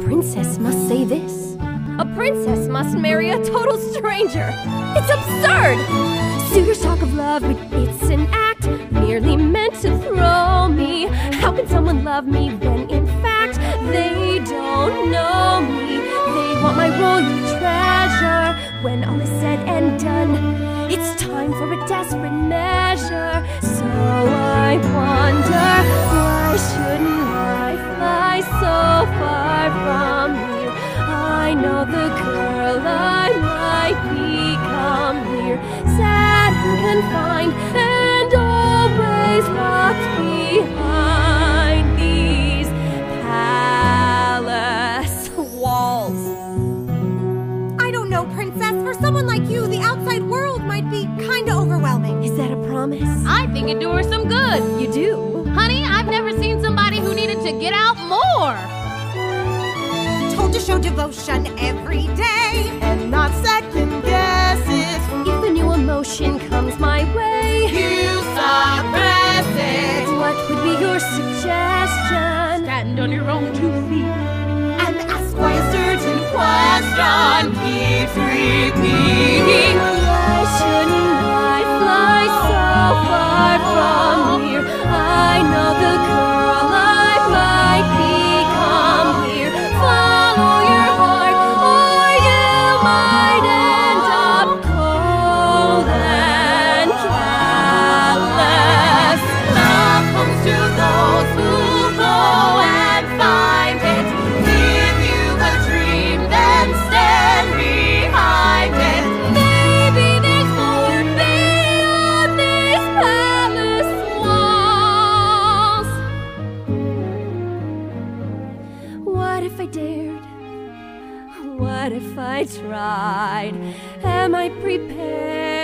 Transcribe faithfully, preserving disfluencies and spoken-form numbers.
princess must say this. A princess must marry a total stranger. It's absurd! Suitors talk of love, but it's an act merely meant to throw me. How can someone love me when in fact they don't know me? They want my royal treasure. When all is said and done, it's time for a desperate measure. So I wonder, why shouldn't I fly so far from here? I know the girl I might become here, sad and confined, and always locked behind these palace walls. I don't know, Princess. For someone like you, the outside world might be kinda overwhelming. Is that a promise? I think it'd do her some good. You do? Honey, I've never seen somebody who needed to get out more. Told to show devotion every day and not second guess it. If a new emotion comes my way, You suppress it what would be your suggestion? Stand on your own two feet. and ask why a certain question keeps repeating. Why shouldn't I fly so far from here? I know the girl I might become here. Follow your heart, or you might end up cold and callous. Love comes to those who go and find it. Give you a dream, then stand behind it. Maybe there's more beyond these palace walls. What if I dared? What if I tried? Am I prepared?